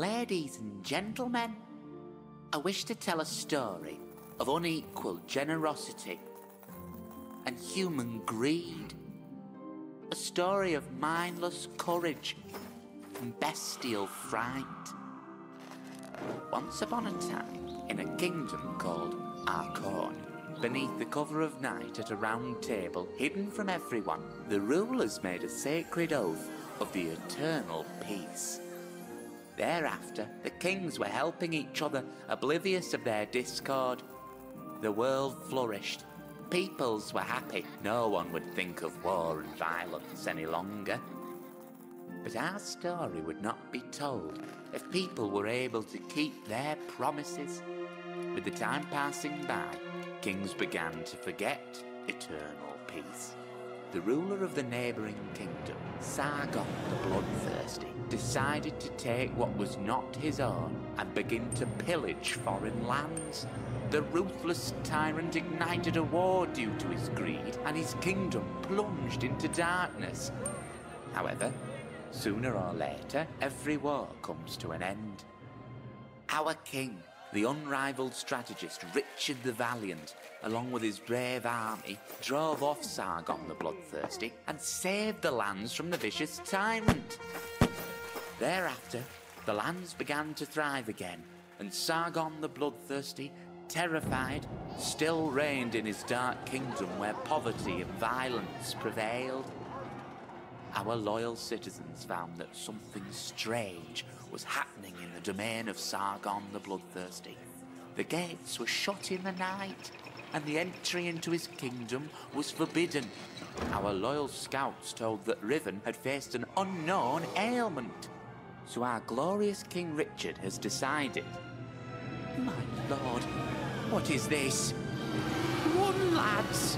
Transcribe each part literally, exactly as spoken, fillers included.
Ladies and gentlemen, I wish to tell a story of unequal generosity and human greed. A story of mindless courage and bestial fright. Once upon a time, in a kingdom called Arcorn, beneath the cover of night at a round table, hidden from everyone, the rulers made a sacred oath of the eternal peace. Thereafter, the kings were helping each other, oblivious of their discord. The world flourished. Peoples were happy. No one would think of war and violence any longer. But our story would not be told if people were able to keep their promises. With the time passing by, kings began to forget eternal peace. The ruler of the neighbouring kingdom, Sargon the Bloodthirsty, decided to take what was not his own and begin to pillage foreign lands. The ruthless tyrant ignited a war due to his greed, and his kingdom plunged into darkness. However, sooner or later, every war comes to an end. Our king, the unrivaled strategist Richard the Valiant, along with his brave army, drove off Sargon the Bloodthirsty and saved the lands from the vicious tyrant. Thereafter, the lands began to thrive again, and Sargon the Bloodthirsty, terrified, still reigned in his dark kingdom where poverty and violence prevailed. Our loyal citizens found that something strange was happening in the domain of Sargon the Bloodthirsty. The gates were shut in the night, and the entry into his kingdom was forbidden. Our loyal scouts told that Riven had faced an unknown ailment. So our glorious King Richard has decided. My lord, what is this? Run, lads!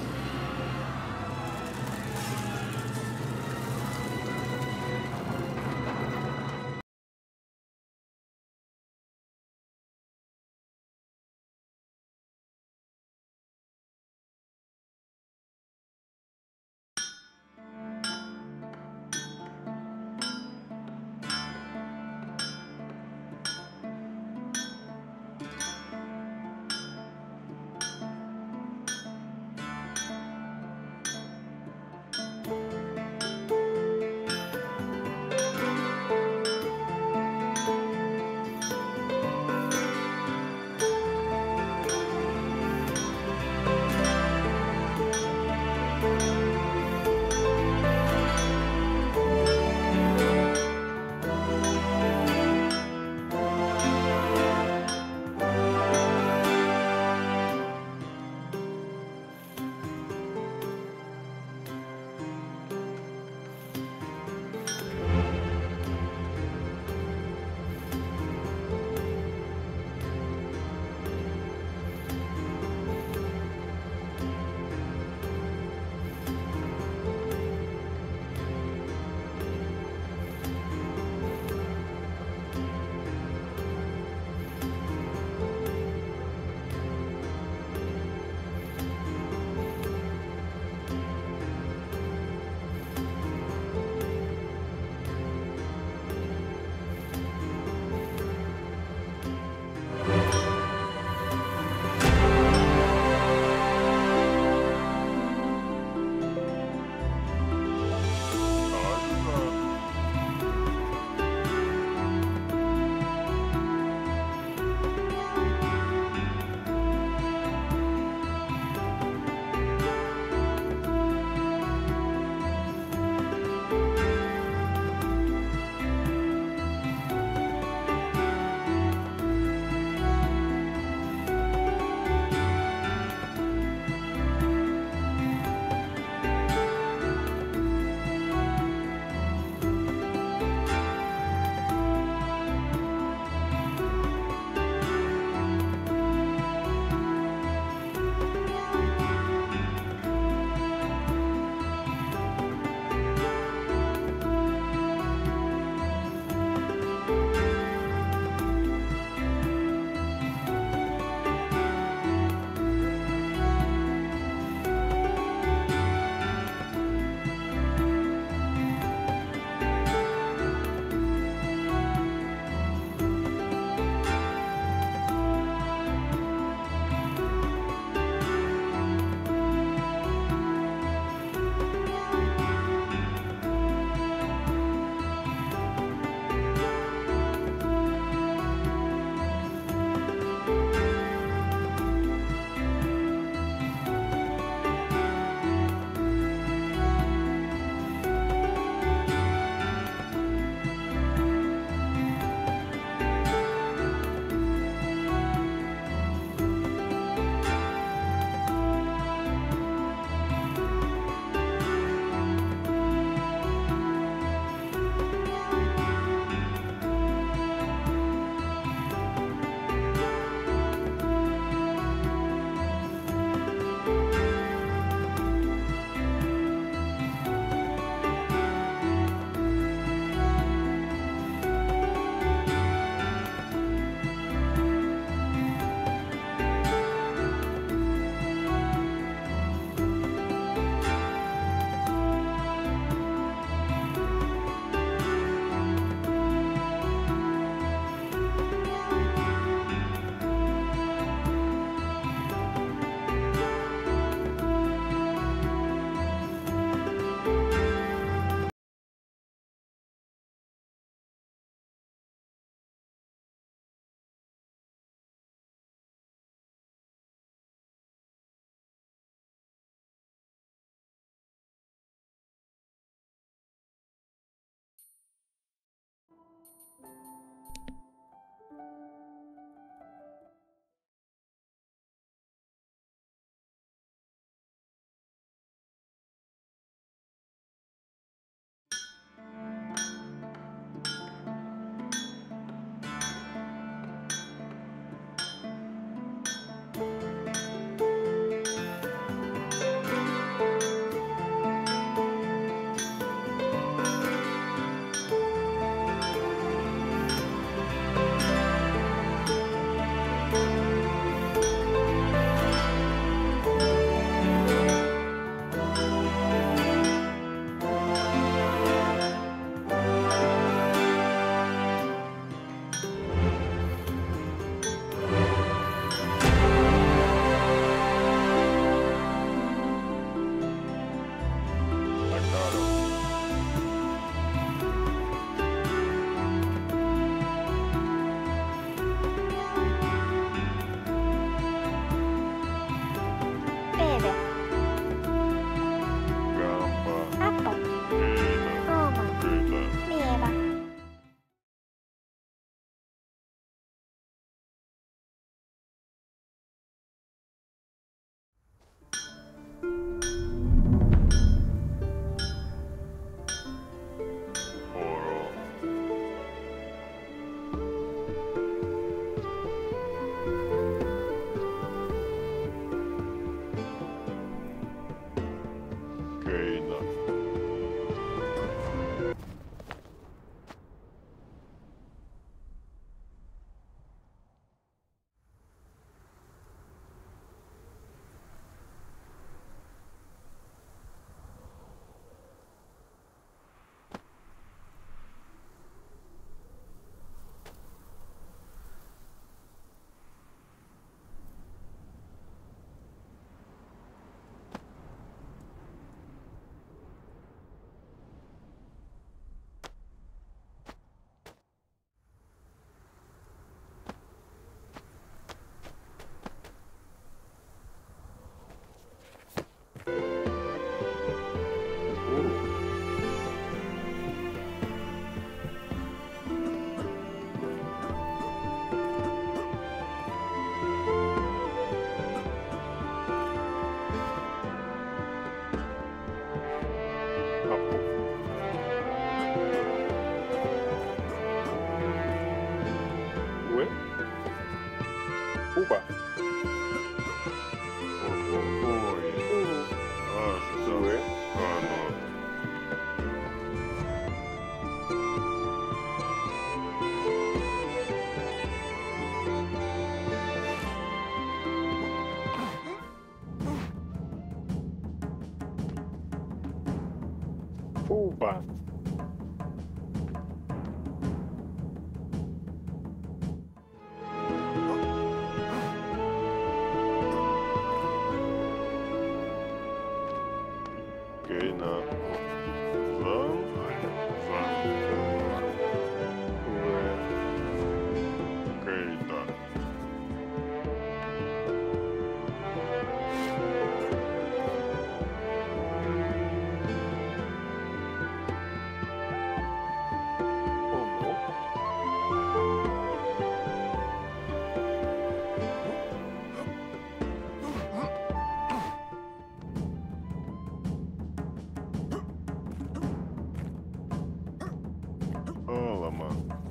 Keina. Kuba. Oi. Ah, Zoe. Ah, no. Kuba. Keina. Zan. Zan. Ue. Keita. Omo. Alama.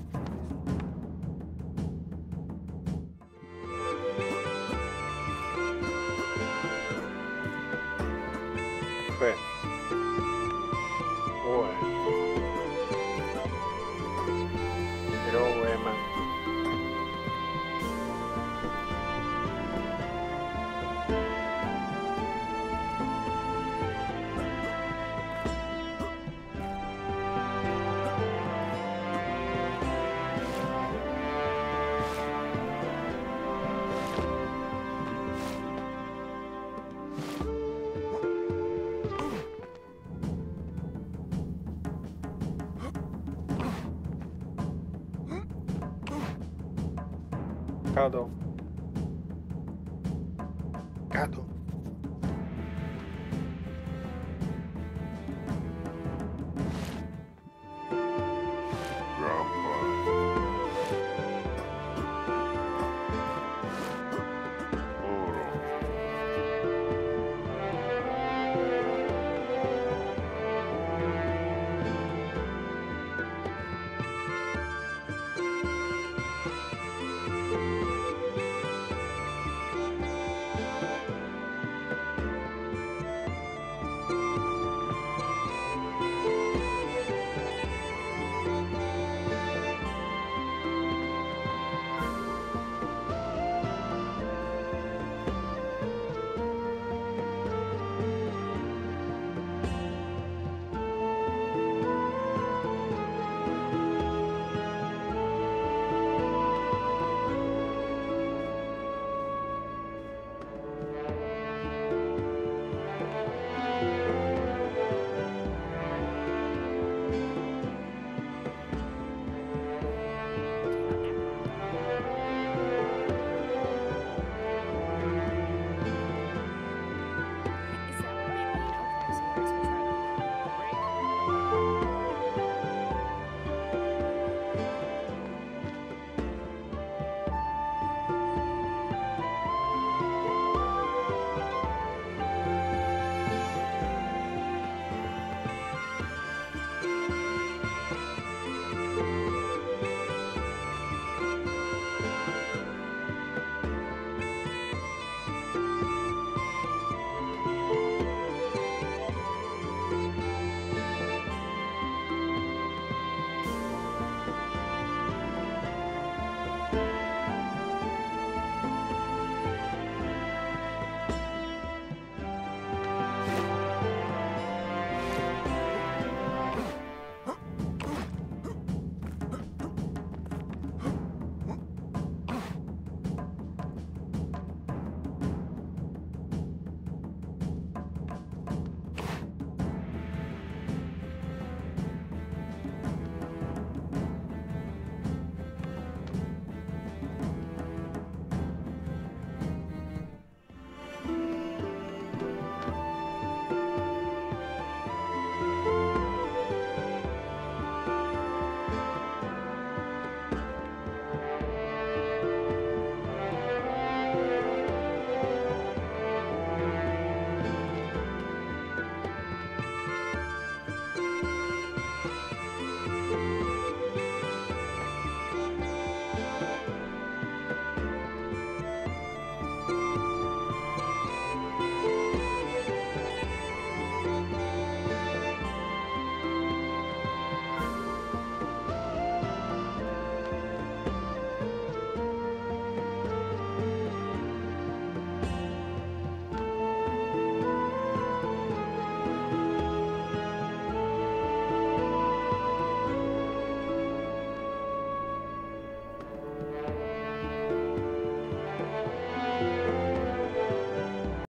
Pe. Oe. Roema. Kado.